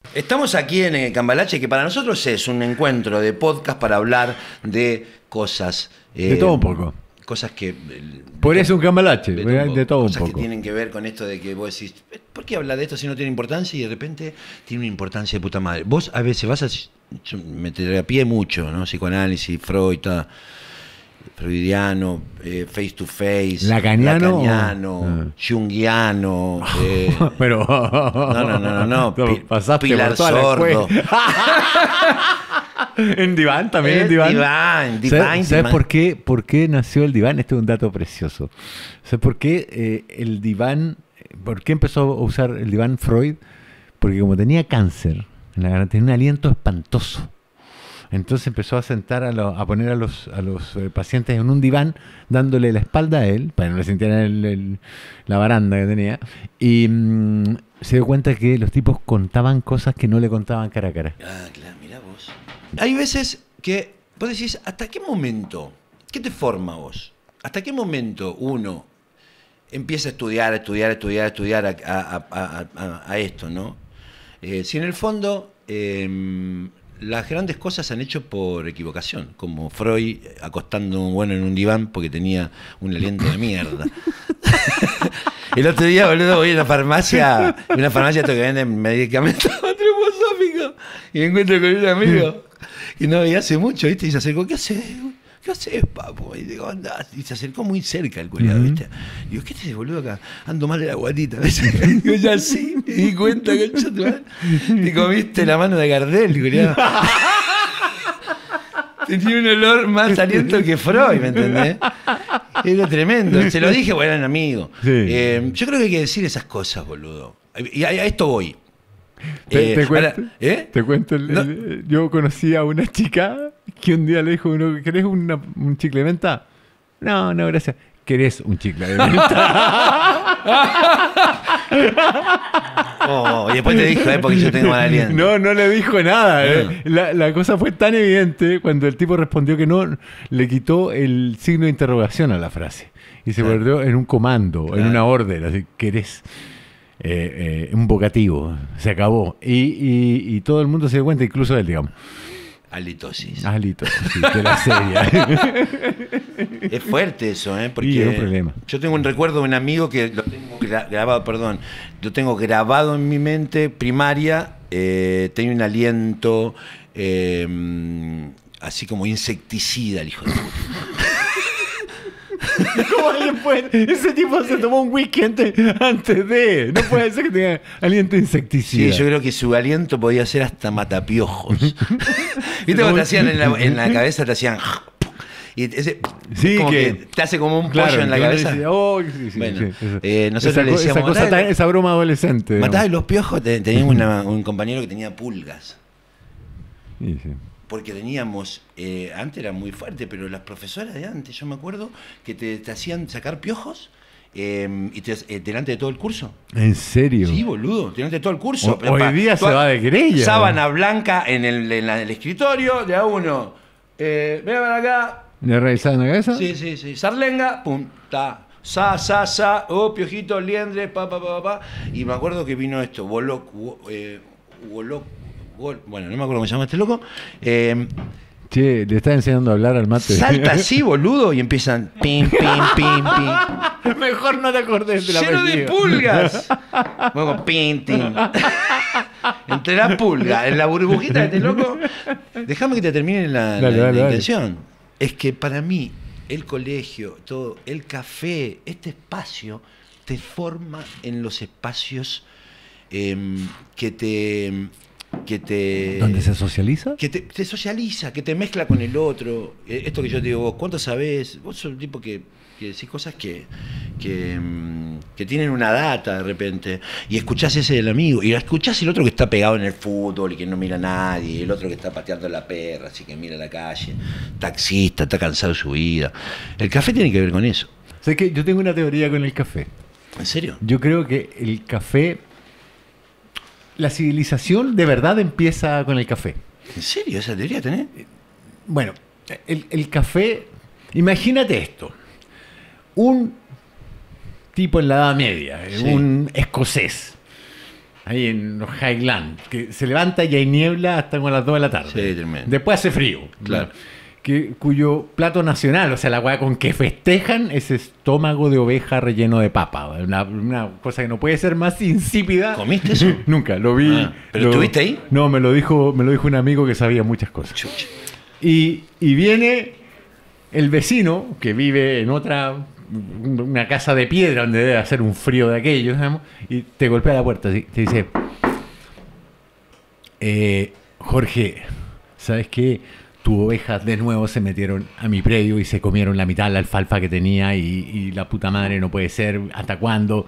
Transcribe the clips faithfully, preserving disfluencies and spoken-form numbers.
Estamos aquí en el Cambalache, que para nosotros es un encuentro de podcast para hablar de cosas. Eh, de todo un poco. Cosas que. Por eso un Cambalache, de, de, de todo un poco. Cosas que tienen que ver con esto de que vos decís, ¿por qué habla de esto si no tiene importancia? Y de repente tiene una importancia de puta madre. Vos a veces vas a. Yo me terapié mucho, ¿no? Psicoanálisis, Freud, todo. Freudiano, eh, face to face, lacaniano, lacaniano uh. junguiano, eh, pero no, no, no, no, no. Pi pasaste Pilar Sordo. En diván también, el en diván. diván, diván ¿Sabes, ¿sabes por qué, por qué nació el diván? Este es un dato precioso. ¿Sabes por qué eh, el diván, por qué empezó a usar el diván Freud? Porque como tenía cáncer, tenía un aliento espantoso. Entonces empezó a sentar, a, lo, a poner a los, a los eh, pacientes en un diván, dándole la espalda a él, para que no le sintieran el, el, la baranda que tenía, y mmm, se dio cuenta que los tipos contaban cosas que no le contaban cara a cara. Ah, claro, mirá vos. Hay veces que vos decís, ¿hasta qué momento? ¿Qué te forma vos? ¿Hasta qué momento uno empieza a estudiar, a estudiar, a estudiar, a estudiar a, a, a, a, a esto, ¿no? Eh, si en el fondo... Eh, las grandes cosas se han hecho por equivocación, como Freud acostando un bueno en un diván porque tenía un aliento de mierda. El otro día, boludo, voy a una farmacia, una farmacia que vende medicamentos antroposóficos, y me encuentro con un amigo que no veía hace mucho, ¿viste? Y se acercó, ¿qué haces? ¿Qué haces, papo? Y digo, anda. Y se acercó muy cerca el culiado, uh-huh. ¿viste? Y digo, ¿qué te haces, boludo, acá? Ando mal de la guatita. Y digo, ya sí, me di cuenta, concha tu madre. Te comiste la mano de Gardel, culiado. Tenía un olor más aliento que Freud, ¿me entendés? Era tremendo. Se lo dije, bueno, eran amigos. Sí. Eh, yo creo que hay que decir esas cosas, boludo. Y a, a esto voy. ¿Te, eh, te, cuento, ahora, ¿eh? te cuento el, no. el, yo conocí a una chica que un día le dijo uno, ¿querés una, un chicle de menta? No, no, gracias. ¿Querés un chicle de menta? Oh, y después te dijo, ¿eh? Porque yo tengo mal aliento. No, no le dijo nada. ¿eh? La, la cosa fue tan evidente cuando el tipo respondió que no, le quitó el signo de interrogación a la frase. Y se volvió claro. en un comando, claro. en una orden, así, ¿querés? Eh, eh, un vocativo, se acabó. Y, y, y todo el mundo se dio cuenta, incluso él, digamos. Halitosis. Halitosis, de la serie. Es fuerte eso, ¿eh? Porque sí, es un problema. Yo tengo un recuerdo de un amigo que lo tengo gra grabado, perdón, lo tengo grabado en mi mente primaria, eh, tenía un aliento eh, así como insecticida, el hijo de puta. ¿Cómo alguien puede? Ese tipo se tomó un whisky antes, antes de. No puede ser que tenga aliento insecticida. Sí, yo creo que su aliento podía ser hasta matapiojos. ¿Viste cuando te hacían en la, en la cabeza, te hacían... Y ese, sí, como que, que te hace como un pollo claro, en la cabeza. Decía, oh, sí, sí, bueno, sí, eh, nosotros esa, le decíamos... Esa, cosa tan, esa broma adolescente. Matá los piojos. Teníamos una, un compañero que tenía pulgas. Sí, sí. Porque teníamos, eh, antes era muy fuerte, pero las profesoras de antes, yo me acuerdo que te, te hacían sacar piojos eh, y te, eh, delante de todo el curso. ¿En serio? Sí, boludo, delante de todo el curso. O, hoy día se va de querella. Sábana blanca en el, en la, el escritorio, de a uno. Eh, ven para acá. ¿Le revisaban la cabeza? Sí, sí, sí. Sarlenga, pum, ta. Sa, sa, sa, oh, piojito, liendre, pa, pa, pa, pa. Y me acuerdo que vino esto, Woloc, eh, Woloc. Bueno, no me acuerdo cómo se llama este loco. Eh, che, le está enseñando a hablar al mate. Salta así, boludo, y empiezan pim, pim, pim, pim. Mejor no te acordes de la lleno de pulgas. Luego, pim, pim. Entre la pulga, en la burbujita de este loco. Déjame que te termine la, dale, la, dale, la dale. intención. Es que para mí, el colegio, todo, el café, este espacio, te forma en los espacios eh, que te... que te... ¿Dónde se socializa? Que te, te socializa, que te mezcla con el otro. Esto que yo te digo, vos, ¿cuánto sabés? Vos sos un tipo que, que decís cosas que, que, que tienen una data de repente, y escuchás ese del amigo, y escuchás el otro que está pegado en el fútbol y que no mira a nadie, el otro que está pateando la perra, así que mira a la calle, taxista, está cansado de su vida. El café tiene que ver con eso. Sé que yo tengo una teoría con el café. ¿En serio? Yo creo que el café... La civilización de verdad empieza con el café. ¿En serio? ¿Esa teoría tenés? Bueno, el, el café... Imagínate esto. Un tipo en la Edad Media, sí. un escocés, ahí en los Highlands, que se levanta y hay niebla hasta como las dos de la tarde. Sí, tremendo. Después hace frío. Claro. Que, cuyo plato nacional, o sea, la weá con que festejan es estómago de oveja relleno de papa. Una, una cosa que no puede ser más insípida. ¿Comiste eso? Nunca, lo vi. Ah, ¿pero lo, estuviste ahí? No, me lo dijo, me lo dijo un amigo que sabía muchas cosas. Chucha. Y, y viene el vecino que vive en otra, una casa de piedra donde debe hacer un frío de aquellos, digamos, y te golpea la puerta y te dice, eh, Jorge, ¿sabes qué? Tus ovejas de nuevo se metieron a mi predio y se comieron la mitad de la alfalfa que tenía y, y la puta madre no puede ser, ¿hasta cuándo?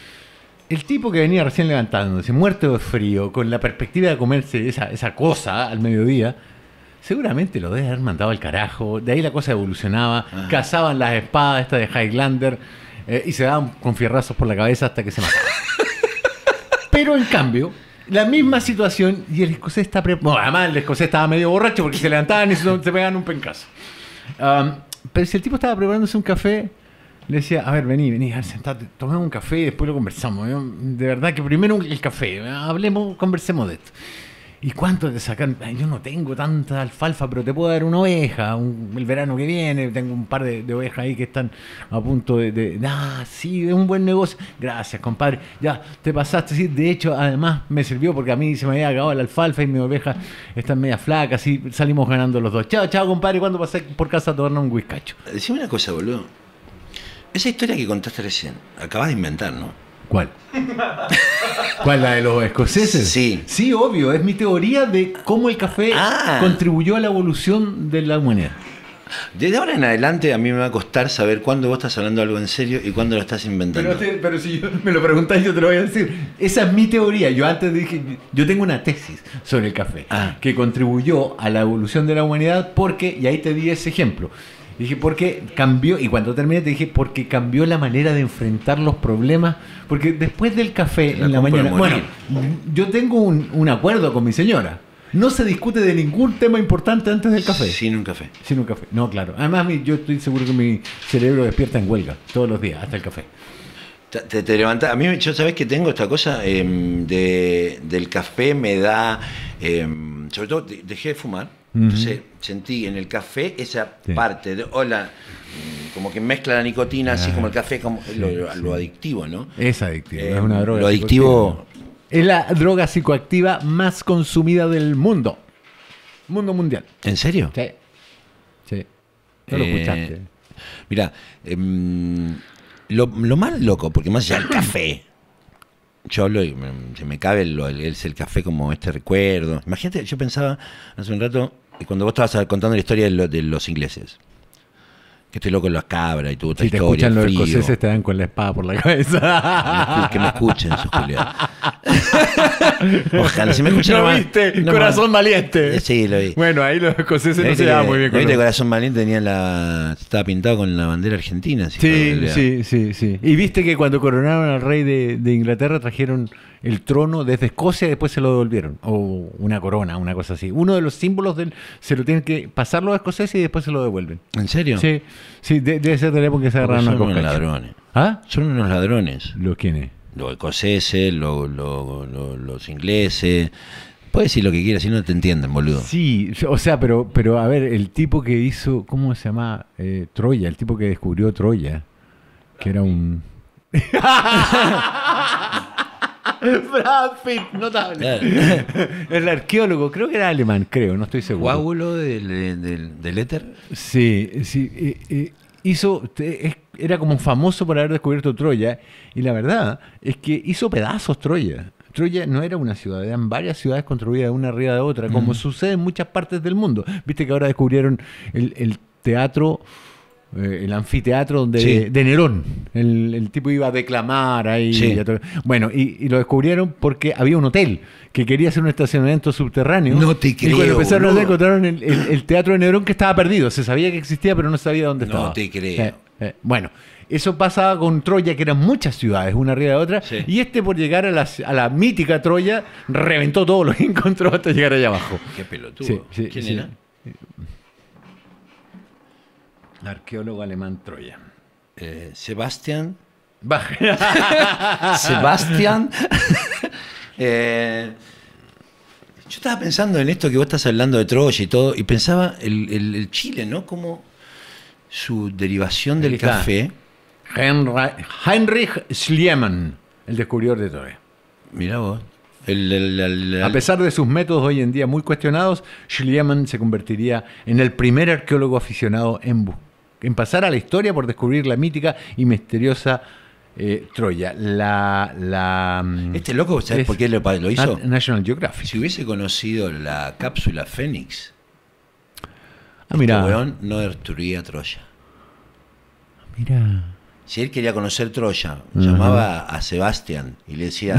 El tipo que venía recién levantándose, muerto de frío, con la perspectiva de comerse esa, esa cosa al mediodía, seguramente lo debe haber mandado al carajo. De ahí la cosa evolucionaba, ah. cazaban las espadas estas de Highlander eh, y se daban con fierrazos por la cabeza hasta que se mataban. Pero en cambio... la misma situación y el escocés está preparado. Bueno, además el escocés estaba medio borracho porque se levantaban y se, se pegaban un pencazo. Um, pero si el tipo estaba preparándose un café, le decía, a ver, vení, vení, a ver, sentate, tomemos un café y después lo conversamos. Yo, de verdad que primero el café, hablemos, conversemos de esto. ¿Y cuánto te sacan? Ay, yo no tengo tanta alfalfa, pero te puedo dar una oveja. Un, el verano que viene tengo un par de, de ovejas ahí que están a punto de, de... Ah, sí, es un buen negocio. Gracias, compadre. Ya, te pasaste. Sí, de hecho, además me sirvió porque a mí se me había acabado la alfalfa y mis ovejas están media flacas y salimos ganando los dos. Chao, chao, compadre. ¿Cuándo pasé por casa a tomarnos un whiskacho? Decime una cosa, boludo. Esa historia que contaste recién, acabas de inventar, ¿no? ¿Cuál? ¿Cuál, la de los escoceses? Sí. Sí, obvio. Es mi teoría de cómo el café ah. contribuyó a la evolución de la humanidad. Desde ahora en adelante a mí me va a costar saber cuándo vos estás hablando algo en serio y cuándo lo estás inventando. Pero, te, pero si yo, me lo preguntás, yo te lo voy a decir. Esa es mi teoría. Yo antes dije, yo tengo una tesis sobre el café ah. que contribuyó a la evolución de la humanidad porque, y ahí te di ese ejemplo. Dije, porque cambió, y cuando terminé te dije, porque cambió la manera de enfrentar los problemas, porque después del café en la mañana, bueno, yo tengo un, un acuerdo con mi señora, no se discute de ningún tema importante antes del café. Sin un café. Sin un café, no, claro. Además, mi, yo estoy seguro que mi cerebro despierta en huelga todos los días, hasta el café. Te, te, te levantás, a mí, yo sabés que tengo esta cosa eh, de, del café, me da, eh, sobre todo dejé de fumar. Entonces sentí en el café esa sí. parte de, hola, como que mezcla la nicotina, ah, así como el café, como sí, lo, lo, sí. lo adictivo, ¿no? Es adictivo, eh, es una droga. Lo adictivo. Es la droga psicoactiva más consumida del mundo. Mundo mundial. ¿En serio? Sí. Sí. No lo eh, escuchaste. Mira, eh, lo, lo más loco, porque más allá del café. Yo hablo y me, se me cabe el, el, el, el café como este recuerdo. Imagínate, yo pensaba hace un rato, cuando vos estabas contando la historia de, lo, de los ingleses, que estoy loco en las cabras y tu otra si te historia. Si te escuchan los escoceses te dan con la espada por la cabeza. Que me escuchen, esos culiados. Ojalá, si me escuchan. ¿No nomás, viste? No Corazón más. Valiente. Sí, lo vi. Bueno, ahí los escoceses no se daban muy bien con ¿Viste? Corazón Valiente tenía la, estaba pintado con la bandera argentina. Sí, sí, sí, sí. Y viste que cuando coronaron al rey de, de Inglaterra trajeron el trono desde Escocia y después se lo devolvieron. O una corona, una cosa así. Uno de los símbolos del, se lo tienen que pasar los escoceses y después se lo devuelven. ¿En serio? Sí, sí, de, debe ser de la época que se agarraron a Son unos ladrones. ¿Ah? Son unos ladrones. ¿Los quiénes? Los escoceses, los, los, los, los ingleses. Puedes decir lo que quieras, si no te entienden, boludo. Sí, o sea, pero, pero a ver, el tipo que hizo, ¿cómo se llama? Eh, Troya, el tipo que descubrió Troya, que era un... Brad Pitt, notable. El arqueólogo, creo que era alemán, creo, no estoy seguro. ¿Coágulo del, del, del éter? Sí, sí. Eh, eh, hizo, eh, era como famoso por haber descubierto Troya, y la verdad es que hizo pedazos Troya. Troya no era una ciudad, eran varias ciudades construidas una arriba de otra, como mm. sucede en muchas partes del mundo. Viste que ahora descubrieron el, el teatro... el anfiteatro donde sí. de, de Nerón, el, el tipo iba a declamar ahí. Sí. Y todo. Bueno, y, y lo descubrieron porque había un hotel que quería hacer un estacionamiento subterráneo. No te creo. Y cuando empezaron no. a encontraron el, el, el teatro de Nerón que estaba perdido. Se sabía que existía, pero no sabía dónde estaba. No te creo. Eh, eh, bueno, eso pasaba con Troya, que eran muchas ciudades, una arriba de otra. Sí. Y este, por llegar a la, a la mítica Troya, reventó todo lo que encontró hasta llegar allá abajo. Qué pelotudo. Sí, sí, ¿Quién sí. era? Arqueólogo alemán Troya. Eh, Sebastián. Sebastián. Eh, yo estaba pensando en esto que vos estás hablando de Troya y todo, y pensaba el, el, el Chile, ¿no? Como su derivación del Está. café. Heinrich, Heinrich Schliemann, el descubridor de Troya. Mirá vos. El, el- el- el- A pesar de sus métodos hoy en día muy cuestionados, Schliemann se convertiría en el primer arqueólogo aficionado en, bus- en pasar a la historia por descubrir la mítica y misteriosa eh, Troya. La, la, mm, Este loco, ¿sabes es por qué lo, lo hizo? Nat- National Geographic. Si hubiese conocido la cápsula Fénix, Ah, mira. este weón no destruía Troya. Mira. Si él quería conocer Troya, Ajá. llamaba a Sebastián y le decía: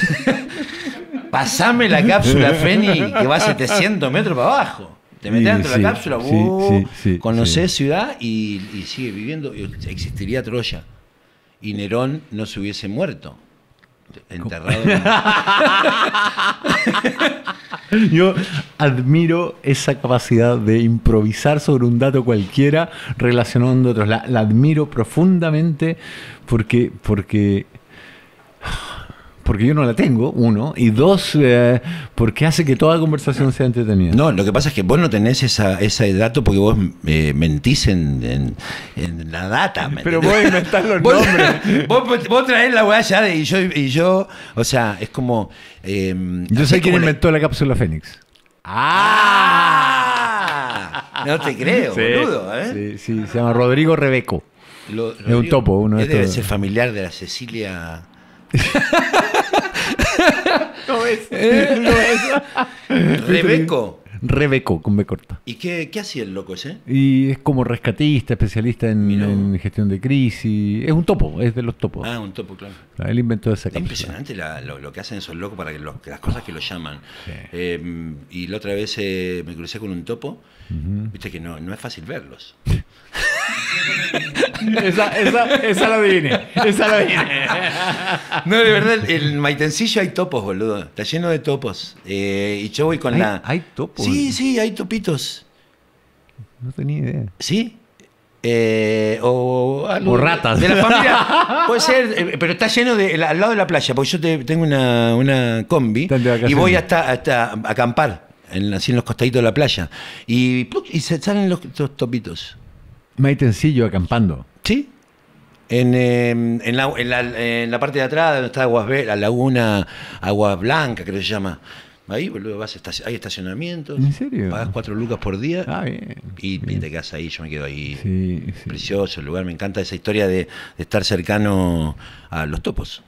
pasame la cápsula Fénix que va a setecientos metros para abajo. Te metés Sí, dentro de sí, la cápsula, sí, uh, sí, sí, conocés sí. ciudad y, y sigue viviendo. y existiría Troya. Y Nerón no se hubiese muerto. Enterrado. en- Yo admiro esa capacidad de improvisar sobre un dato cualquiera relacionando otros. La, la admiro profundamente porque, porque, porque yo no la tengo, uno, y dos, eh, porque hace que toda conversación sea entretenida. No, lo que pasa es que vos no tenés esa, ese dato porque vos eh, mentís en, en- en la data. ¿me Pero entendés? vos inventás los Vos- nombres. Vos, vos traés la weá ya de- y yo, y yo, o sea, es como... eh, Yo así sé quién como la- inventó la cápsula Fénix. ¡Ah! No te creo, Sí, boludo, ¿eh? sí, sí, se llama Rodrigo Rebeco. Lo- Es un Rodrigo, topo, uno de él debe estos. ser familiar de la Cecilia... ¿Cómo es? Rebeco. Rebeco, con B corta. ¿Y qué, qué hacía el loco ese? Y es como rescatista, especialista en, Mirá. en gestión de crisis. Es un topo, es de los topos. Ah, un topo, claro. Él inventó esa Es cápsula. impresionante la- lo, lo que hacen esos locos para que los- que las cosas que lo llaman. Sí. Eh, y la otra vez eh, me crucé con un topo, Ujú. viste que no, no es fácil verlos. esa, esa, esa la adiviné. Esa la adiviné. No, de verdad, en Maitencillo hay topos, boludo. Está lleno de topos. Eh, y yo voy con ¿Hay, la... hay topos? Sí, sí, hay topitos. No tenía idea. ¿Sí? Eh, o, algo O ratas. De la familia. Puede ser, eh, pero está lleno de. Al lado de la playa, porque yo te- tengo una, una combi Están de vacaciones. y voy hasta, hasta a acampar, en, así en los costaditos de la playa. Y, ¡pluc! Y se salen los, los topitos. Maitencillo acampando. ¿Sí? En, eh, en, la, en, la, en la parte de atrás, donde está Aguas Ve- la laguna Agua Blanca, creo que se llama. Ahí, boludo, vas a estaci- hay estacionamientos. ¿En serio? Pagas cuatro lucas por día. Ah, bien. y, y bien. te quedas ahí, yo me quedo ahí. Sí, sí. Precioso el lugar, me encanta esa historia de, de estar cercano a los topos.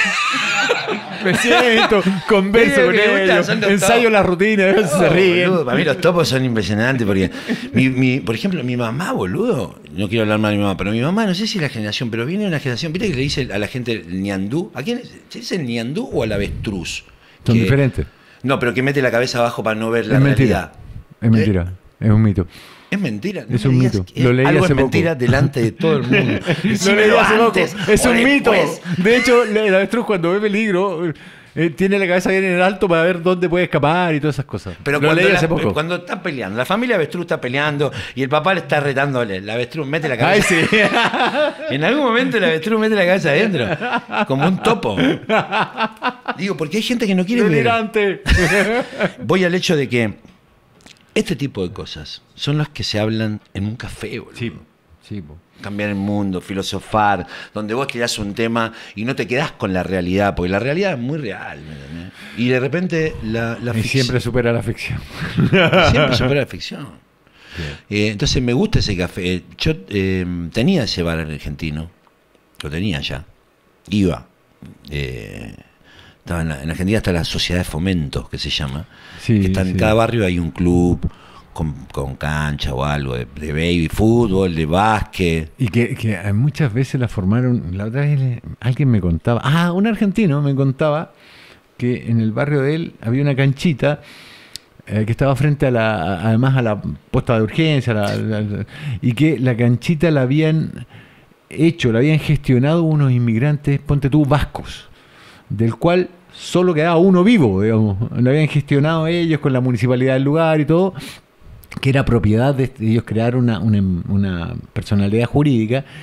Me siento, converso Digo con que le gusta, ellos, son los ensayo topos. la rutina, ellos se Oh, ríen. boludo, para mí los topos son impresionantes porque, mi, mi- por ejemplo, mi mamá, boludo, no quiero hablar mal de mi mamá, pero mi mamá, no sé si es la generación, pero viene de una generación, ¿viste que le dice a la gente el ñandú? ¿A quién es? ¿Se dice el ñandú o al avestruz? Son Que- diferentes. No, pero que mete la cabeza abajo para no ver la Es mentira. realidad. Es mentira. Es un mito. Es mentira. No Es me un digas mito. que Lo leí algo hace es mentira poco. delante de todo el mundo. Lo Decímelo leí hace poco. antes Es o un mito. después. De hecho, el avestruz cuando ve peligro eh, tiene la cabeza bien en alto para ver dónde puede escapar y todas esas cosas. Pero Lo cuando, leí la- hace poco. cuando está peleando, la familia avestruz está peleando y el papá le está retándole, el avestruz mete la Ay, cabeza. sí. En algún momento el avestruz mete la cabeza adentro, como un topo. Digo, porque hay gente que no quiere ver. Delirante. Voy al hecho de que este tipo de cosas son las que se hablan en un café, boludo. Sí, sí, po. Cambiar el mundo, filosofar, donde vos tirás un tema y no te quedás con la realidad, porque la realidad es muy real, ¿me entendés? Y de repente la, la Y fic- siempre supera la ficción. siempre supera la ficción. Eh, entonces me gusta ese café. Yo eh, tenía ese bar argentino, lo tenía ya, iba. Eh, estaba en, la- en Argentina está la Sociedad de Fomento, que se llama, Sí, que está en sí. cada barrio hay un club con, con cancha o algo de, de baby fútbol, de básquet. Y que, que muchas veces la formaron. La otra vez le- alguien me contaba. Ah, un argentino me contaba que en el barrio de él había una canchita eh, que estaba frente a la. a- además a la posta de urgencia. la- la- y que la canchita la habían hecho, la habían gestionado unos inmigrantes, ponte tú, vascos, del cual solo quedaba uno vivo, digamos. Lo habían gestionado ellos con la municipalidad del lugar y todo, que era propiedad de ellos, crearon una, una, una personalidad jurídica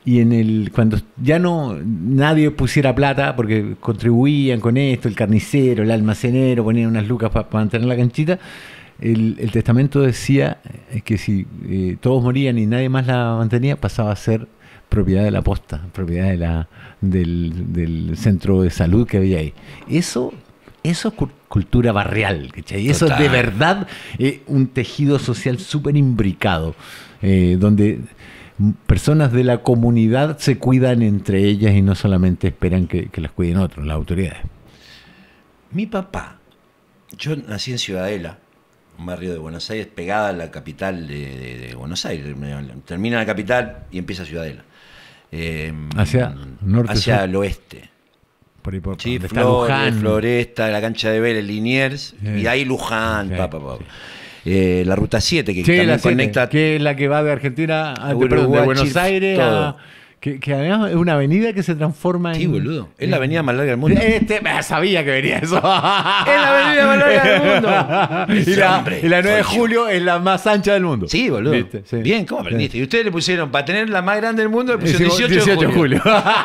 y en el cuando ya no nadie pusiera plata, porque contribuían con esto, el carnicero, el almacenero, ponían unas lucas para pa mantener la canchita, el, el testamento decía que si eh, todos morían y nadie más la mantenía, pasaba a ser propiedad de la posta, propiedad de la, del, del centro de salud que había ahí. Eso, eso es cu cultura barrial, ¿cachai? Eso es de verdad eh, un tejido social súper imbricado, eh, donde personas de la comunidad se cuidan entre ellas y no solamente esperan que, que las cuiden otros, las autoridades. Mi papá, yo nací en Ciudadela, un barrio de Buenos Aires, pegada a la capital de, de, de Buenos Aires. Termina la capital y empieza Ciudadela. Eh, hacia norte, hacia sur. el oeste. Por ahí, por, sí, por Flores, Floresta, la cancha de Vélez, Liniers, sí. y ahí Luján, sí, pa, pa, pa. Sí. Eh, la ruta siete, que sí, también la siete, conecta... que es la que va de Argentina a, de, Uruguay, perdón, de Buenos Chile, Aires a... Que, que además es una avenida que se transforma en... Sí, boludo. Es la avenida más larga del mundo. Este, sabía que venía eso. Es la avenida más larga del mundo. y, la, y la nueve de julio es la más ancha del mundo. Sí, boludo. ¿Viste? Sí. Bien, ¿cómo aprendiste? Sí. Y ustedes le pusieron, para tener la más grande del mundo, le pusieron dieciocho, dieciocho de julio.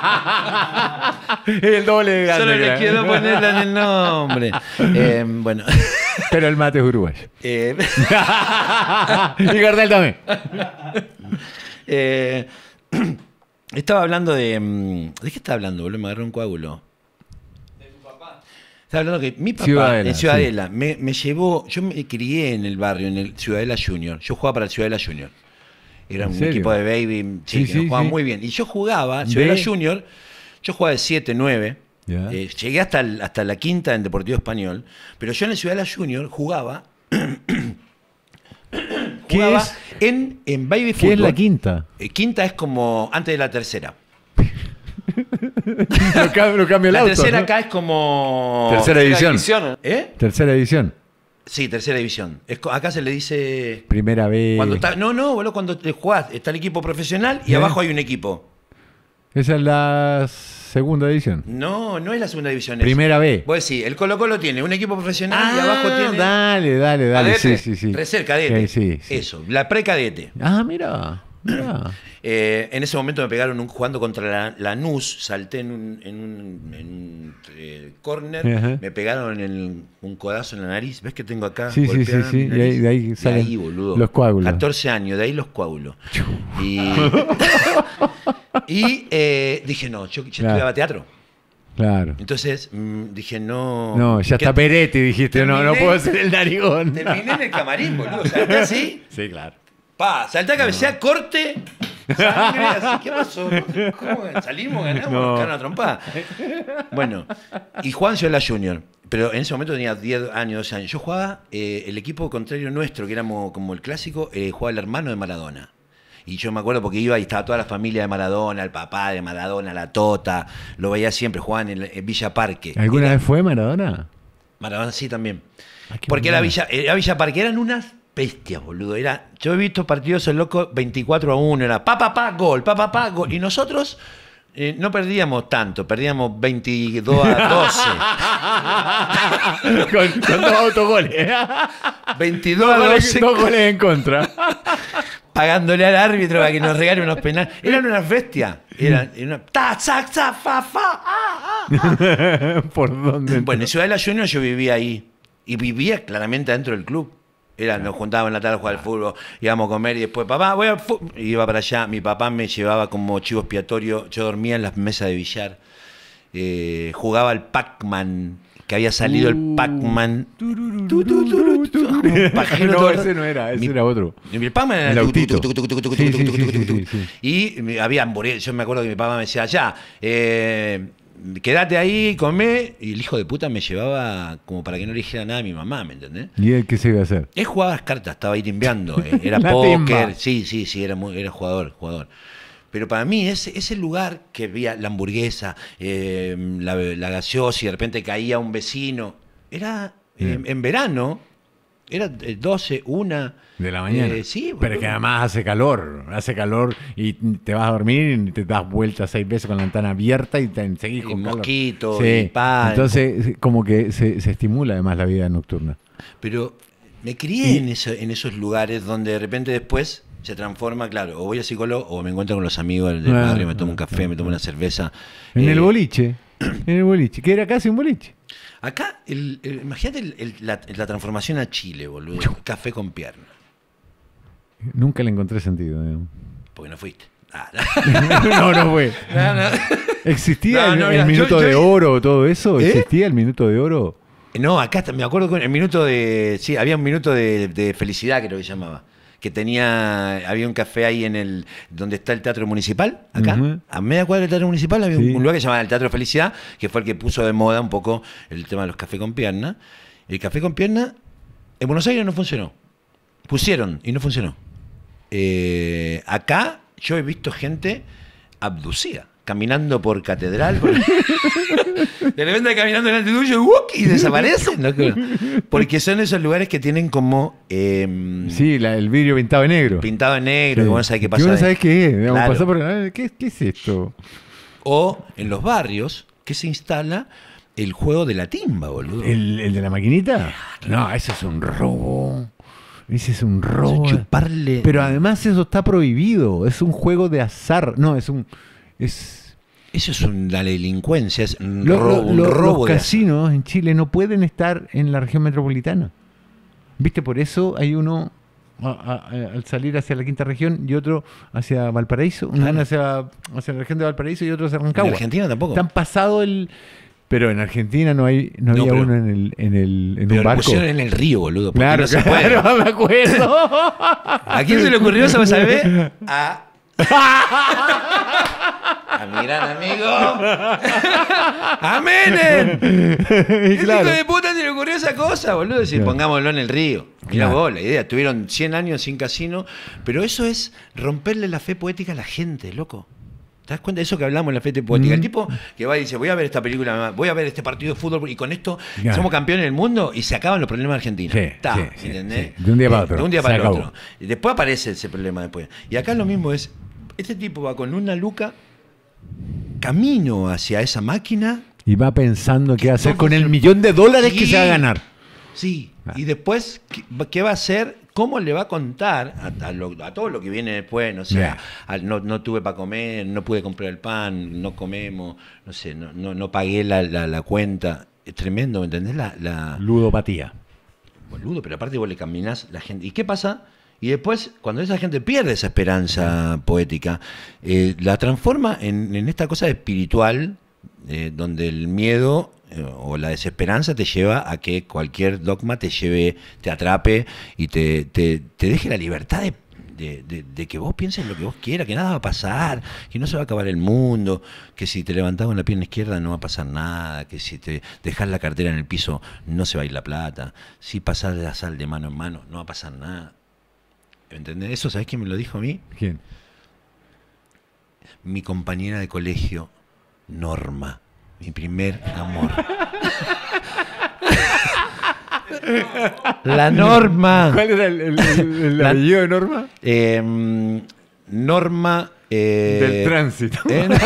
Es el doble de grande. Solo le quiero ponerla en el nombre. eh, bueno. Pero el mate es uruguayo. Eh. Y Gardel también. eh... Estaba hablando de... ¿De qué estaba hablando, boludo? Me agarró un coágulo. De tu papá. Estaba hablando que mi papá Ciudadela, en Ciudadela sí. me, me llevó... Yo me crié en el barrio, en el Ciudadela Junior. Yo jugaba para el Ciudadela Junior. Era un serio? equipo de baby, sí, Sí, que sí, jugaba sí. muy bien. Y yo jugaba, Ciudadela ¿De? Junior, yo jugaba de siete, nueve. Ya. Eh, llegué hasta, el, hasta la quinta en Deportivo Español. Pero yo en el Ciudadela Junior jugaba... ¿Qué jugaba es? En, en baby ¿Qué fútbol. es la quinta? Eh, quinta es como antes de la tercera. Lo cambia, lo cambia el La auto, tercera ¿no? acá es como... Tercera división. división. ¿Eh? Tercera división. Sí, tercera división. Es, co- acá se le dice... Primera vez. Cuando está, no, no, boludo, cuando te jugás, está el equipo profesional y ¿Eh? abajo hay un equipo. Esa es la segunda división. No, no es la segunda división. es- Primera B. Vos decís, el Colo Colo tiene un equipo profesional y abajo tiene... Dale, dale, dale. Cadete. Sí, sí, sí. Reser cadete. Sí, sí, sí. Eso, la precadete. Ah, mira. mira. Eh, en ese momento me pegaron un, jugando contra la Lanús, salté en un, en un, en un eh, córner, Ajá. me pegaron en el- un codazo en la nariz. ¿Ves que tengo acá? Sí, sí, golpeada sí, sí. mi Y nariz? ahí- de ahí salen ahí, boludo. los coágulos. catorce años, de ahí los coágulos. Y, y eh, dije, no, yo, yo Claro. estudiaba teatro. Claro. Entonces mm, dije, no. No, ya ¿qué- está Peretti, dijiste. No, no Terminé- puedo ser el narigón. Terminé en el camarín, boludo. Salté así, Sí, claro. pa, salté a cabecear, corte, sangre, así. ¿Qué pasó? ¿Cómo? Salimos, ganamos, No. nos cagaron a trompada. Bueno, y Juan la Junior. Pero en ese momento tenía diez años, doce años. Yo jugaba, eh, el equipo contrario nuestro, que éramos como el clásico, eh, jugaba el hermano de Maradona. Y yo me acuerdo porque iba y estaba toda la familia de Maradona, el papá de Maradona, la Tota. Lo veía siempre, jugaban en, en Villa Parque. ¿Alguna Era- vez fue Maradona? Maradona sí también. Ah, qué Porque era bueno. Villa, era Villa Parque, eran unas bestias, boludo. Era, yo he visto partidos el loco veinticuatro a uno, era pa, pa, pa, gol, pa, pa, pa, gol. Y nosotros eh, no perdíamos tanto, perdíamos veintidós a doce. con, con dos autogoles. veintidós a dos, goles, doce. dos goles en contra. Pagándole al árbitro para que nos regale unos penales. Eran unas bestias. Eran, eran una, ta, zac, za, fa, fa, ah, ah. ¿Por dónde? Bueno, en Ciudad de la Junior yo vivía ahí. Y vivía claramente dentro del club. Era, nos juntábamos en la tarde a jugar al fútbol, íbamos a comer y después, papá, voy a fu-". Iba para allá. Mi papá me llevaba como chivo expiatorio. Yo dormía en las mesas de billar. Eh, jugaba al Pac-Man, que había salido el Uh. Pac-Man. Tururú, Tu, tu, tu, tu, tu. Un pajero No, todo- ese no era, ese Mi- era otro. El Pac-Man era El tu, tu, autito. tu, tu, tu, tu, tu, tu, Sí, tu, sí, tu, sí, tu, sí, tu, sí, tu. sí. Y me- había hamburguesas. Yo me acuerdo que mi papá me decía, ya, eh, quédate ahí, comé. Y el hijo de puta me llevaba como para que no le dijera nada a mi mamá, ¿me entendés? ¿Y él qué se iba a hacer? Él jugaba las cartas, estaba ahí timbeando. eh, Era La póker. timba. Sí, sí, sí, era, muy, era jugador, jugador. Pero para mí ese, ese lugar que había la hamburguesa, eh, la, la gaseosa y de repente caía un vecino, era eh, Bien. en verano, era eh, doce, una. De la mañana. Eh, sí, pero es que boludo. además hace calor, hace calor y te vas a dormir y te das vueltas seis veces con la ventana abierta y te seguís Y con calor. mosquitos, Sí. y pan. Entonces, como que se, se estimula además la vida nocturna. Pero me crié en, eso- en esos lugares donde de repente después se transforma, claro, o voy al psicólogo o me encuentro con los amigos del Ah, barrio, me tomo un ah, café, ah, me tomo una cerveza. En Eh, el boliche. En el boliche, que era casi un boliche. Acá, el, el- imagínate el- el- la, la transformación a Chile, boludo. Café con pierna. Nunca le encontré sentido. digamos. Porque no fuiste. Ah, no, no fue. no, no. ¿Existía No, el, no, el mira, minuto yo- yo- de oro o todo eso? ¿Eh? ¿Existía el minuto de oro? No, acá está- me acuerdo con el minuto de. Sí, había un minuto de, de felicidad, creo que llamaba. Que tenía. Había un café ahí en el. Donde está el Teatro Municipal, acá. Ujú. A media cuadra del Teatro Municipal había Sí. un, un lugar que se llamaba el Teatro Felicidad, que fue el que puso de moda un poco el tema de los cafés con pierna. El café con pierna en Buenos Aires no funcionó. Pusieron y no funcionó. Eh, acá yo he visto gente abducida, caminando por catedral. Por... de repente caminando delante tuyo ¡wuc! Y desaparecen. ¿No? Porque son esos lugares que tienen como eh, Sí, la- el vidrio pintado de negro. pintado en negro, Sí. que vos no sabés qué Que pasa. vos no ahí. sabés qué es. digamos, Claro. pasó por- ah, ¿qué, ¿Qué es esto? O en los barrios que se instala el juego de la timba, boludo. ¿El, el de la maquinita? No, ese es un robo. Ese es un robo. Chuparle. Pero además eso está prohibido. Es un juego de azar. No, es un... Es... Eso es una delincuencia, es un Lo- robo, lo- un lo- robo los de casinos en Chile no pueden estar en la región metropolitana. ¿Viste? Por eso hay uno a- a- a- al salir hacia la quinta región y otro hacia Valparaíso. Uno Claro. hacia, hacia la región de Valparaíso y otro hacia En Rancagua. Argentina tampoco. Están pasado el... Pero en Argentina no hay no No, había pero- uno en el en el en Pero un lo barco. pusieron en el río, boludo. porque Claro, no se puede. claro, me acuerdo. ¿A quién se le ocurrió eso, saber? A. A mi gran amigo. A Menem. ¿Qué Claro. hijo de puta se le ocurrió esa cosa, boludo? Decir, Claro. pongámoslo en el río. Mira Claro. vos, la idea. Tuvieron cien años sin casino. Pero eso es romperle la fe poética a la gente, loco. ¿Te das cuenta de eso que hablamos en la fe poética? Mm. El tipo que va y dice, voy a ver esta película, voy a ver este partido de fútbol y con esto Ya. somos campeones del mundo y se acaban los problemas de Argentina. Sí, Ta, sí, sí, ¿entendés? sí. De un día para Eh, otro. De un día Se para el acabó. otro. Y después aparece ese problema después. Y acá lo mismo es, este tipo va con una luca, camino hacia esa máquina. Y va pensando qué hacer todo con el se- millón de dólares que Sí. se va a ganar. Sí, Ah. y después, ¿qué, qué va a hacer? ¿Cómo le va a contar a, a lo- a todo lo que viene después? No sé, Yeah. al- no, no tuve para comer, no pude comprar el pan, no comemos, no sé, no, no, no pagué la, la- la cuenta. Es tremendo, ¿me entendés? La, la- Ludopatía. Boludo, pero aparte vos le caminás la gente. ¿Y qué pasa? Y después, cuando esa gente pierde esa esperanza poética, eh, la transforma en, en esta cosa espiritual, eh, donde el miedo eh, o la desesperanza te lleva a que cualquier dogma te lleve, te atrape y te, te, te deje la libertad de, de- de- de que vos pienses lo que vos quieras, que nada va a pasar, que no se va a acabar el mundo, que si te levantás con la pierna izquierda no va a pasar nada, que si te dejas la cartera en el piso no se va a ir la plata, si pasás la sal de mano en mano no va a pasar nada. ¿Entendés? Eso, ¿sabés quién me lo dijo a mí? ¿Quién? Mi compañera de colegio, Norma, mi primer amor. La Norma. ¿Cuál era el, el- el- el La- apellido de Norma? Eh, Norma. eh, Del tránsito. eh, no.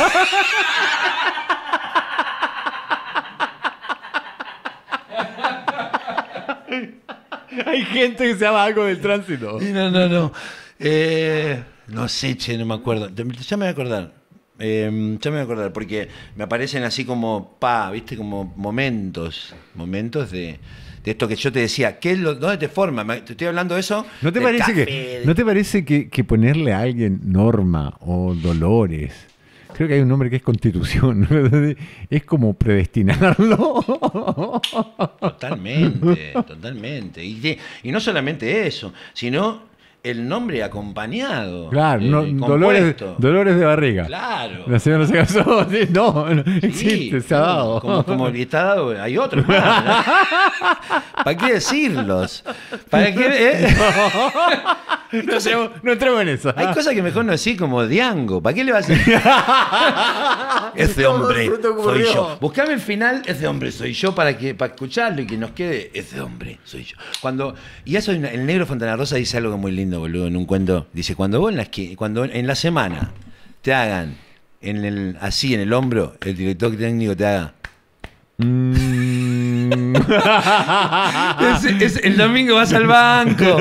Hay gente que se llama algo del tránsito. No, no, no. Eh, no sé, che, no me acuerdo. Ya me voy a acordar. Eh, ya me voy a acordar, porque me aparecen así como, pa, viste, como momentos, momentos de, de esto que yo te decía, ¿qué es lo, ¿dónde te forma? Me- Te estoy hablando de eso. ¿No te del parece, café, que, de- ¿no te parece que, que ponerle a alguien Norma o Dolores, creo que hay un nombre que es Constitución, ¿no? Es como predestinarlo? Totalmente, totalmente. Y, de- y no solamente eso, sino el nombre acompañado. Claro, eh, no, Dolores, compuesto. Dolores de Barriga. Claro. La señora se casó, sí, no, no, existe, se ha dado. Como, como y está dado, hay otros más, ¿no? ¿Para qué decirlos? ¿Para qué? eh? No, entremos, no entremos en eso. Hay cosas que mejor no decir, como Diango. ¿Para qué le vas a decir? Ese hombre ¿Cómo se te soy ocurrió? yo. Buscame el final, ese hombre soy yo, para que para escucharlo y que nos quede, ese hombre soy yo. Cuando, y eso el negro Fontana Rosa dice algo muy lindo, boludo, en un cuento. Dice, cuando vos en la, esqui- cuando en la semana te hagan en el, así en el hombro, el director técnico te haga. Mm, es, es, el domingo vas al banco.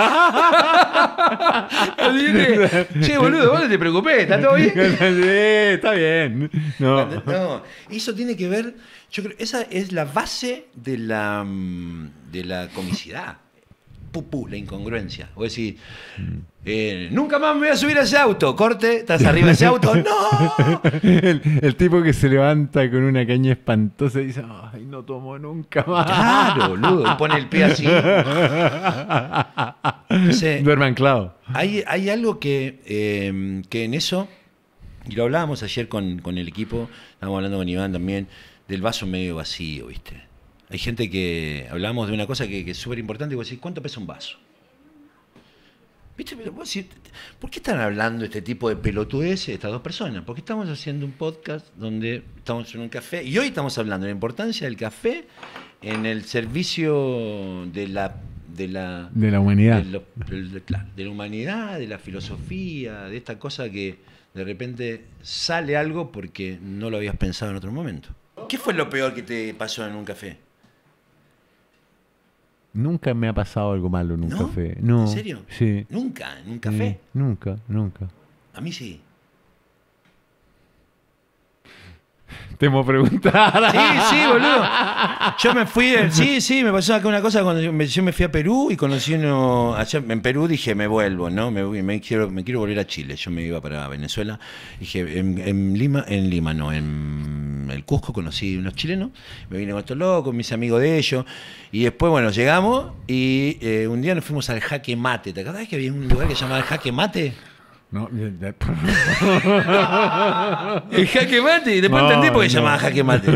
Así que, che, boludo, vos no te preocupés, ¿está todo bien? Sí, está bien. No. No, eso tiene que ver, yo creo, esa es la base de la, de la comicidad. Pupú, la incongruencia. Vos decís, eh, nunca más me voy a subir a ese auto. Corte, estás arriba de ese auto. ¡No! El, el tipo que se levanta con una caña espantosa y dice, ay, no tomo nunca más. Claro, boludo. Y pone el pie así. Entonces, duerme anclado. Hay, hay algo que, eh, que en eso, y lo hablábamos ayer con, con el equipo, estábamos hablando con Iván también, del vaso medio vacío, ¿viste? Hay gente que hablamos de una cosa que, que es súper importante y vos decís, ¿cuánto pesa un vaso? ¿Viste? Pero vos decís, ¿por qué están hablando este tipo de pelotudeces estas dos personas? Porque estamos haciendo un podcast donde estamos en un café y hoy estamos hablando de la importancia del café en el servicio de la de la, de la humanidad. De, lo, de, claro, de la humanidad, de la filosofía, de esta cosa que de repente sale algo porque no lo habías pensado en otro momento. ¿Qué fue lo peor que te pasó en un café? Nunca me ha pasado algo malo en un ¿No? café. No. ¿En serio? Sí. ¿Nunca? ¿En un café? Sí, nunca, nunca. A mí sí. Temo preguntar. Sí, sí, boludo. Yo me fui, sí, sí, me pasó acá una cosa cuando yo me, yo me fui a Perú y conocí uno, allá en Perú dije, me vuelvo, ¿no? Me, me, quiero, me quiero volver a Chile. Yo me iba para Venezuela. Dije, en, en Lima, en Lima no, en el Cusco conocí unos chilenos, me vine con estos locos, mis amigos de ellos, y después, bueno, llegamos y eh, un día nos fuimos al Jaque Mate. ¿Te acordás que había un lugar que se llamaba el Jaque Mate? No, ya, ya. El Jaque Mate, y después No, entendí por qué se no. llamaba Jaque Mate.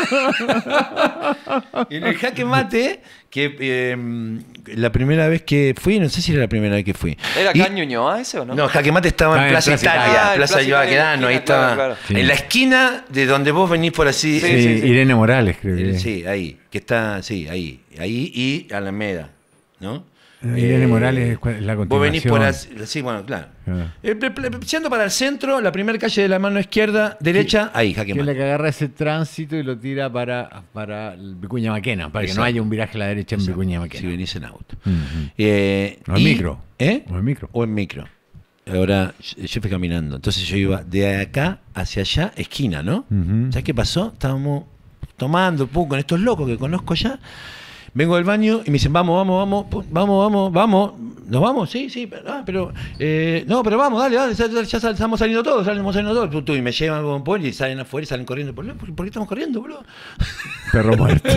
En el Jaque Mate, que eh, la primera vez que fui, no sé si era la primera vez que fui. ¿Era Y- acá en Ñuñoa ese o no? No, Jaque Mate estaba Ah, en en Plaza Plaza Italia, Italia. Ah, en Plaza Plaza Iván Italia, Quedano, ahí esquina, claro, estaba. claro. Sí. En la esquina de donde vos venís por así. Sí, eh, Sí, sí. Irene Morales, creo que. eh, sí, ahí, que está, sí, ahí. Ahí y Alameda, ¿no? Irene Eh, Morales es cua- es la Vos venís por continuación. así, sí, bueno, claro. Ah. Eh, ple- ple- Yendo para el centro, la primera calle de la mano izquierda, derecha, ahí, Jaque Que es la Mate. que agarra ese tránsito y lo tira para, para el Vicuña Maquena, para que Exacto. no haya un viraje a la derecha en Exacto, Vicuña si Maquena. venís en auto. Ujú. Eh, O en y- micro. ¿Eh? O en micro. O en micro. Ahora, yo fui caminando. Entonces yo iba de acá hacia allá, esquina, ¿no? Ujú. ¿Sabes qué pasó? Estábamos tomando pum, con estos locos que conozco ya. Vengo del baño y me dicen, vamos, vamos, vamos, pum, vamos, vamos, vamos. ¿Nos vamos? Sí, sí, pero, ah, pero eh, no, pero vamos, dale, dale, ya, ya sal- estamos saliendo todos, salimos saliendo todos. Tú, tú, y me llevan con Poli y salen afuera y salen corriendo. ¿Por, por, por qué estamos corriendo, boludo? Perro muerto.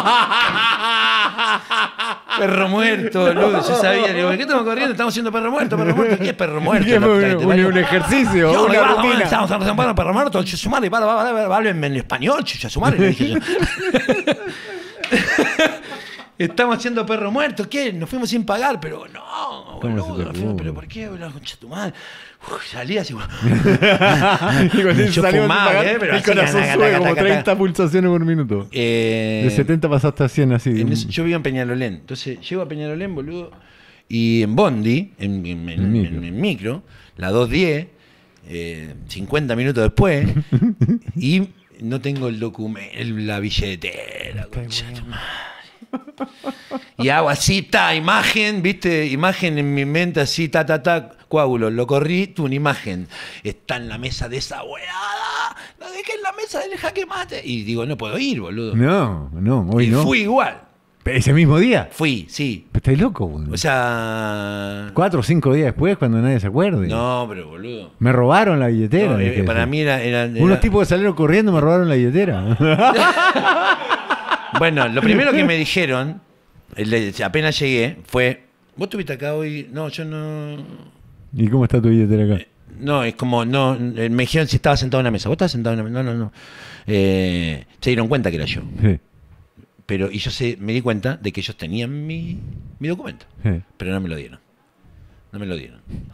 Perro muerto, boludo. Yo sabía, le digo, ¿por qué estamos corriendo? Estamos haciendo perro muerto, perro muerto. ¿Qué es perro muerto? ¿Qué? La puta un, que te un- parió. un ejercicio, Yo, una vamos, rutina. Estamos haciendo perro muerto, chucha su madre, para, para, para, háblenme en español, chucha su madre, le dije yo. Estamos haciendo perro muerto, ¿qué? Nos fuimos sin pagar, pero no, ¿Cómo se te boludo, nos fuimos, ocurre? pero ¿por qué, boludo, concha tu madre? Uf, salí así, boludo. Y cuando Yo salimos fumaba, a pagar, ¿eh? Pero el así, corazón taca, sube taca, como taca, treinta taca. pulsaciones por minuto. Eh, De setenta pasaste a cien así. En eso- yo vivía en Peñalolén. Entonces llego a Peñalolén, boludo, y en Bondi, en, en- en- En micro. en- en micro, la dos diez, eh, cincuenta minutos después, y no tengo el documento, la billetera. concha tu madre. Y hago así, ta, imagen, viste, imagen en mi mente así, ta, ta, ta, coágulo, lo corrí, tu una imagen. Está en la mesa de esa weada, la dejé en la mesa del Jaque Mate. Y digo, no puedo ir, boludo. No, no, hoy y no. fui igual. Ese mismo día. Fui, sí. Pero estáis loco, boludo. O sea. Cuatro o cinco días después, cuando nadie se acuerde. No, pero boludo. Me robaron la billetera. No, eh, dije para eso. mí era. era- era- Unos tipos que salieron corriendo me robaron la billetera. Bueno, lo primero que me dijeron, el de- apenas llegué, fue: ¿Vos estuviste acá hoy? No, yo no. ¿Y cómo está tu billetera acá? No, es como. no eh, Me dijeron si estaba sentado en la mesa. ¿Vos estabas sentado en la mesa? No, no, no. Eh, se dieron cuenta que era yo. Sí, Pero, y yo se, me di cuenta de que ellos tenían mi, mi documento. sí. Pero no me lo dieron. No me lo dieron.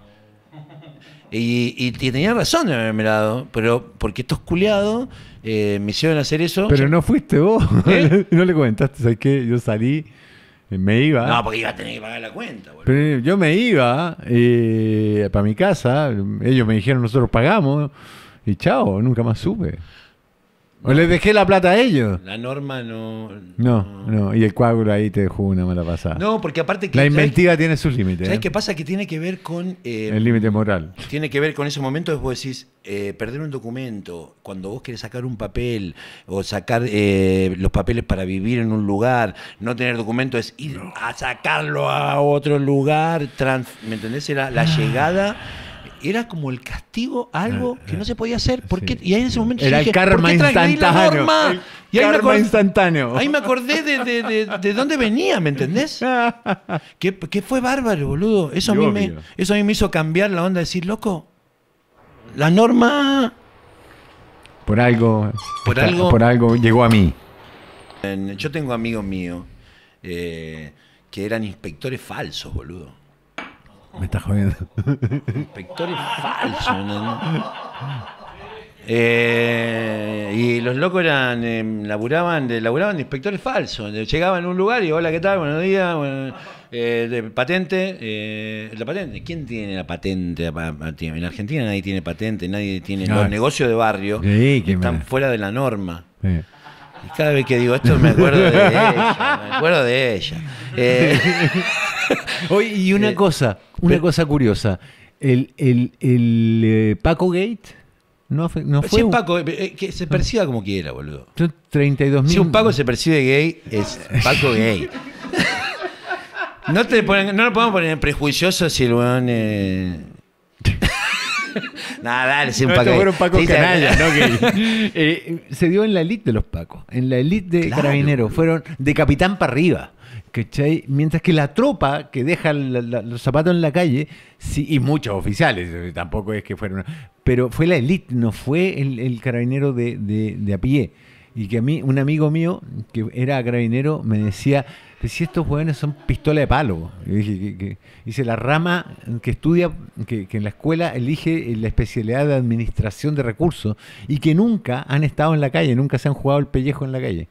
Y, y, y tenían razón de haberme dado, pero porque estos culiados eh, me hicieron hacer eso. Pero no fuiste vos. ¿Eh? No le comentaste, ¿sabes qué? Yo salí, eh, me iba. No, porque iba a tener que pagar la cuenta, boludo. Pero yo me iba eh, para mi casa. Ellos me dijeron, nosotros pagamos. Y chao, nunca más supe. ¿O les dejé la plata a ellos? La norma no... No, no. Y el coágulo ahí te dejó una mala pasada. No, porque aparte que... La ¿sabes- inventiva tiene sus límites. ¿Sabes ¿eh? qué pasa? Que tiene que ver con... eh, El límite moral. Tiene que ver con ese momento de vos decís, eh, perder un documento, cuando vos querés sacar un papel o sacar eh, los papeles para vivir en un lugar, no tener documento es ir a sacarlo a otro lugar, trans- ¿me entendés? Era la llegada, era como el castigo, a algo que no se podía hacer. ¿Por qué? Sí. Y ahí en ese momento Era dije, el karma ¿por qué transgredí la instantáneo. norma? El Y ahí me karma acordé- instantáneo. Ahí me acordé de, de, de, de dónde venía, ¿me entendés? Que, que fue bárbaro, boludo. Eso a, mí me, Obvio. eso a mí me hizo cambiar la onda de decir, loco, la norma... Por algo, Por está- algo- por algo llegó a mí. en- Yo tengo amigos míos eh, que eran inspectores falsos, boludo. Me estás jodiendo. Inspectores falsos, ¿no? Eh, y los locos eran, eh, laburaban, de, laburaban de inspectores falsos. De- Llegaban a un lugar y hola, ¿qué tal? Buenos días. Bueno, eh, de patente. eh, la patente. ¿Quién tiene la patente? En Argentina nadie tiene patente, nadie tiene. Ah. Los negocios de barrio Sí, que están me- fuera de la norma. Sí. Y cada vez que digo esto me acuerdo de ella. Me acuerdo de ella. Eh, Oye, y una Eh, cosa, una pero- cosa curiosa. El, el, el eh, Paco Gate no fue, no si fue es un- Paco, eh, que se perciba como quiera, boludo. son treinta y dos mil. Si un Paco se percibe gay, es Paco gay. No te ponen, no lo podemos poner prejuicioso si el weón. Eh... Nada, dale, si un No, Paco estos gay. fueron Pacos Sí, canallas, ¿no? Que, eh, se dio en la elite de los Pacos, en la elite de Claro. Carabineros. Fueron de capitán para arriba. ¿Cachai? Mientras que la tropa que deja la- la- los zapatos en la calle, sí, y muchos oficiales, eh, tampoco es que fueron. Pero fue la elite, no fue el, el carabinero de, de, de a pie. Y que a mí, un amigo mío que era carabinero me decía, si estos jóvenes son pistola de palo. Y dije, que, que- dice, la rama que estudia, que, que en la escuela elige la especialidad de administración de recursos y que nunca han estado en la calle, nunca se han jugado el pellejo en la calle.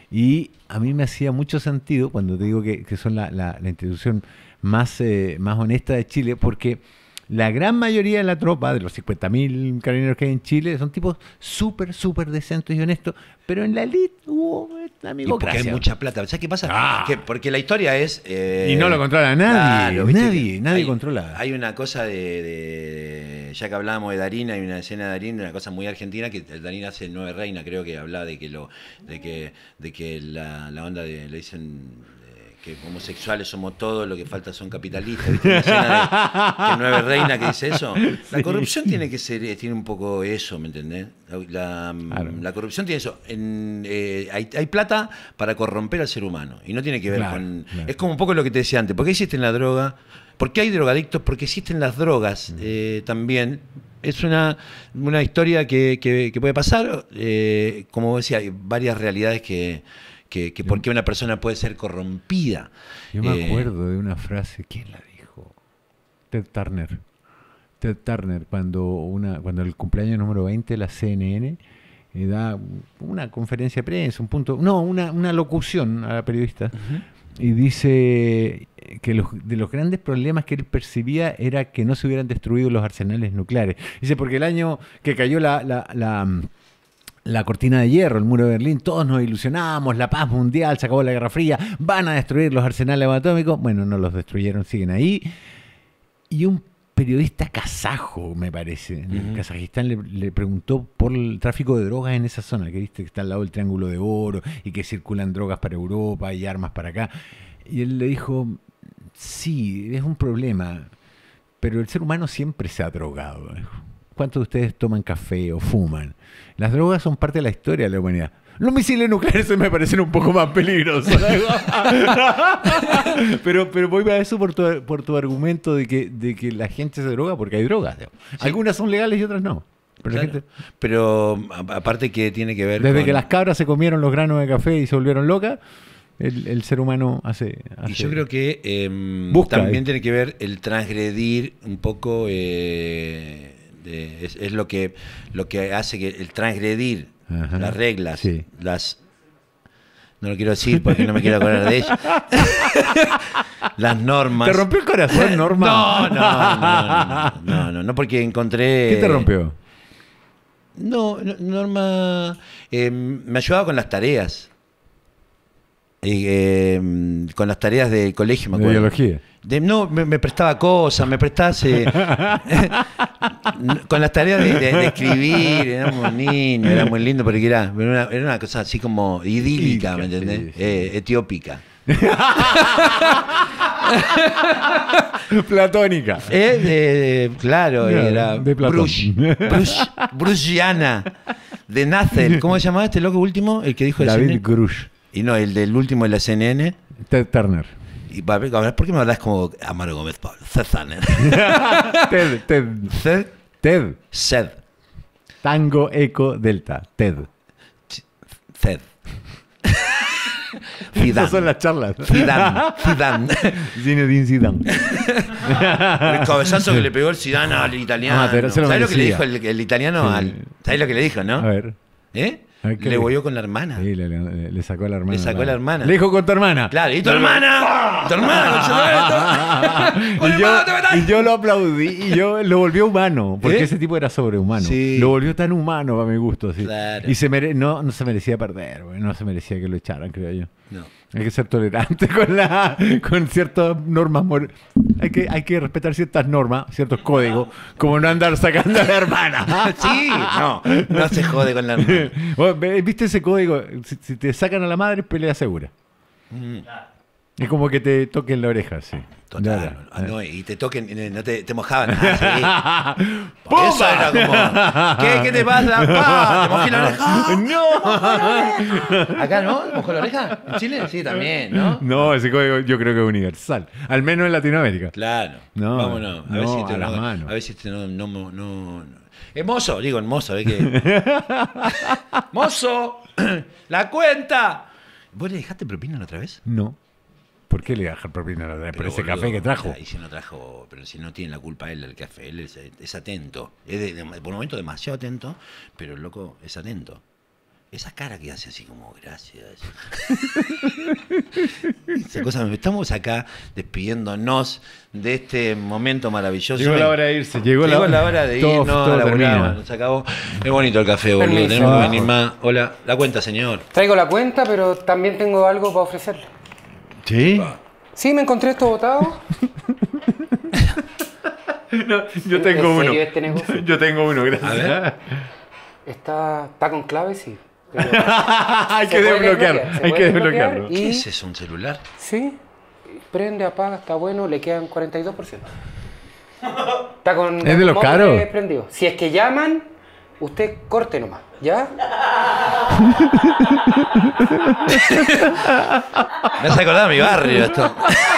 Y a mí me hacía mucho sentido cuando te digo que, que son la, la- la institución más, eh, más honesta de Chile, porque la gran mayoría de la tropa, de los cincuenta mil carabineros que hay en Chile, son tipos súper, súper decentes y honestos, pero en la elite hubo esta Y porque amigocracia. hay mucha plata. ¿Sabes qué pasa? Ah. Que porque la historia es. eh, Y no lo controla nadie, claro, ¿viste? nadie, nadie Hay- controla. Hay una cosa de, de- Ya que hablábamos de Darín, hay una escena de Darín, de una cosa muy argentina, que Darín hace Nueve Reina, creo que hablaba de que lo de que, de que la, la onda de. Le dicen. Que homosexuales somos todos, lo que falta son capitalistas. ¿Viste? Una escena de que Nueve Reina que dice eso. La Sí. corrupción tiene que ser, eh, tiene un poco eso, ¿me entendés? La, la- Claro. la corrupción tiene eso. En, eh, hay, hay plata para corromper al ser humano. Y no tiene que ver Claro, con. claro. Es como un poco lo que te decía antes. ¿Por qué existen la droga? ¿Por qué hay drogadictos? Porque existen las drogas eh, también. Es una, una historia que, que- que puede pasar. Eh, como decía, hay varias realidades que. Que, que por qué una persona puede ser corrompida. Yo me Eh, acuerdo de una frase, ¿quién la dijo? Ted Turner. Ted Turner, cuando una cuando el cumpleaños número veinte de la C N N eh, da una conferencia de prensa, un punto, no, una, una locución a la periodista, y dice que los, de los grandes problemas que él percibía era que no se hubieran destruido los arsenales nucleares. Dice, porque el año que cayó la... la, la la cortina de hierro, el muro de Berlín, todos nos ilusionábamos, la paz mundial, se acabó la Guerra Fría, van a destruir los arsenales atómicos. Bueno, no los destruyeron, siguen ahí. Y un periodista kazajo, me parece, de Ujú. Kazajistán, le, le preguntó por el tráfico de drogas en esa zona, que viste que está al lado del Triángulo de Oro y que circulan drogas para Europa y armas para acá. Y él le dijo, sí, es un problema, pero el ser humano siempre se ha drogado. Dijo. ¿Cuántos de ustedes toman café o fuman? Las drogas son parte de la historia de la humanidad. Los misiles nucleares se me parecen un poco más peligrosos. pero, pero voy a eso por tu, por tu argumento de que, de que la gente se droga porque hay drogas. Digamos. Sí. Algunas son legales y otras no. Pero, la Claro. gente, Pero a- aparte que tiene que ver desde con... que las cabras se comieron los granos de café y se volvieron locas, el, el ser humano hace, hace... Y yo creo que eh, Busca, también eh. tiene que ver el transgredir un poco, eh, de- es, es lo que lo que hace que el transgredir Ajá. las reglas, Sí. las no lo quiero decir porque no me quiero acordar de ellas, las normas. ¿Te rompió el corazón, Norma? No, no, no, no, no, no, no, no, porque encontré. ¿Qué te rompió? No, no, Norma eh, me ayudaba con las tareas. Y, eh, con las tareas del colegio, me De acuerdo. biología. De- no, me, me prestaba cosas, me prestase. Con las tareas de, de- de escribir, éramos niños, era muy lindo porque era, era, una, era una cosa así como idílica, ¿me entendés? Sí, sí. Eh, etiópica. Platónica. Eh, eh, claro, Ya, era de Platón. Bruce, Bruce, Bruciana, de Nazel. ¿Cómo se llamaba este loco último? El que dijo de David C N N. Grush. Y no, el del último de la C N N. Ted Turner. Y, a ver, a ver, ¿por qué me hablas como Amaro Gómez Pablo? Sed Turner. Ted, Ted. Sed. Ted. Sed. Tango Eco Delta. Ted. Sed. Zidane. Esas son las charlas. Zidane. Zidane. Zinedine Zidane. El cabezazo que le pegó el Zidane al italiano. Ah, pero se lo ¿Sabes lo que le merecía. dijo el, el italiano Sí. al... ¿Sabes lo que le dijo, no? A ver. ¿Eh? A ver, ¿qué Le le- bolló con la hermana. Sí, le, le- le sacó a la hermana. Le sacó a la hermana. Le dijo con tu hermana. Claro, ¿y tu hermana? ¿Tu hermana? Con y, yo, y yo lo aplaudí y yo lo volvió humano, porque ¿Eh? ese tipo era sobrehumano. Sí. Lo volvió tan humano para mi gusto. Así. Claro. Y se mere- no, no se merecía perder, güey, no se merecía que lo echaran, creo yo. No. Hay que ser tolerante con la con ciertas normas. mor- Hay que, hay que respetar ciertas normas, ciertos códigos, como no andar sacando a la hermana. Sí, no, no se jode con la hermana. Bueno, ve- ¿viste ese código? Si, si te sacan a la madre, pelea segura. Mm. Es como que te toquen la oreja, sí. Total. Ya, Ah, ya. no, y te toquen, eh, no te, te mojaban. Ah, sí. Por ¡Pumba! eso era como, ¿qué, qué te pasa? ¡Pah! ¿Te mojé la oreja? ¡No! ¿Acá no? ¿Te mojó la oreja? ¿En Chile? Sí, también, ¿no? No, ese código yo creo que es universal. Al menos en Latinoamérica. Claro. No, Vámonos. A ver no, si te a las no, manos. A ver si te no, no, no, no. Es mozo, digo, el mozo, ¿ves que? ¡Mozo! ¡La cuenta! ¿Vos le dejaste propina la otra vez? No. ¿Por qué le voy a dejar propina a la otra vez? Por Pero, ese boludo, café que trajo. Y si no trajo, pero si no tiene la culpa él del café, él es, es atento. Es de, de- por un momento demasiado atento, pero el loco es atento. Esa cara que hace así como, gracias. Esa cosa, estamos acá despidiéndonos de este momento maravilloso. Llegó la hora de irse. Llegó, Llegó la hora de todo- irnos todo a la termina. volada, se acabó. Es bonito el café, boludo. Permiso. Tenemos que venir más. Hola, la cuenta, señor. Traigo la cuenta, pero también tengo algo para ofrecerle. ¿Sí? Sí, me encontré esto botado. No, yo ¿En tengo uno. serio este negocio? Yo tengo uno, gracias. A ver. Está, está con clave, sí. pero hay se que puede desbloquear. desbloquear, se Hay puede que desbloquear desbloquearlo. y- ¿Qué es eso, un celular? Sí, prende, apaga, está bueno, le quedan cuarenta y dos por ciento. Está con ¿Es de los móviles caros? prendido. Si es que llaman, usted corte nomás, ¿ya? Me hace acordar a mi barrio esto.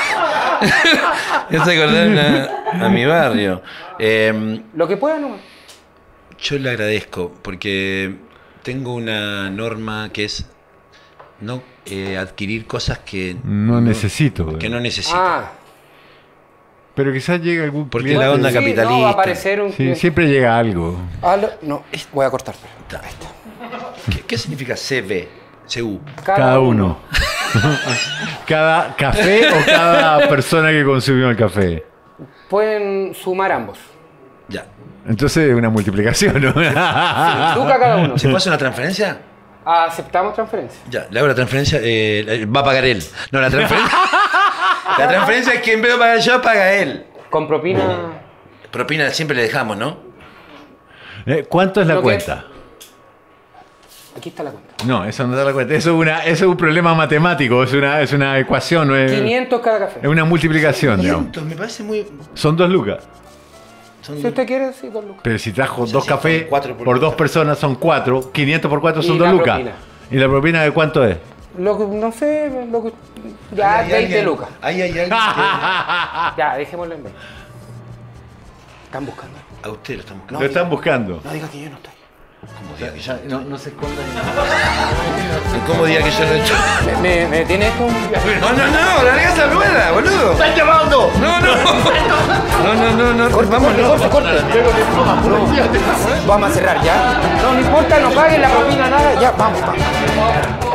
Me hace acordar a, a mi barrio. Eh, Lo que pueda nomás. yo le agradezco porque tengo una norma que es no eh, adquirir cosas que No necesito. que no necesito. Ah, Pero quizás llegue algún Porque cliente. la onda sí, capitalista. no, va a aparecer un... Sí, siempre llega algo. Ah, lo- no, voy a cortar. Ta. ¿Qué, qué significa C V? C U. Cada uno. Cada café o cada persona que consumió el café. Pueden sumar ambos. Ya. Entonces es una multiplicación, ¿no? Duca cada uno. ¿Se puede hacer una transferencia? Aceptamos transferencia. Ya, le hago la transferencia. eh, va a pagar él. No, la transferencia. La transferencia es que en vez de pagar yo, paga él. Con propina. Propina siempre le dejamos, ¿no? Eh, ¿Cuánto es la Lo que- cuenta? Aquí está la cuenta. No, eso no da la cuenta. Eso es, una, eso es un problema matemático, es una, es una ecuación, no es, quinientos cada café. es una multiplicación, digamos. quinientos, me parece muy. Son dos lucas. Son- Si usted quiere, sí, dos lucas. Pero si trajo sea, dos sí, cafés son cuatro por por, lucas. dos personas son cuatro, quinientos por cuatro son Y dos la lucas. propina. ¿Y la propina de cuánto es? Lo que, no sé, lo que. Ya, Ahí hay veinte alguien- lucas. Ahí hay alguien que- Ya, dejémoslo en veinte. Están buscando. A usted lo están buscando. Lo están buscando. No diga que yo no estoy. ¿Cómo diga que yo no No, no se escondan. ¿Cómo diga que yo no he hecho? ¿Me, me, me tiene esto? No, no, no, larga esa rueda, boludo. ¡Están llamando! No, no. No, no, no, no. Corte, Vamos, corte, no. corte, corte. Vamos a cerrar ya. No, no importa, no paguen la propina, nada. Ya, vamos, vamos.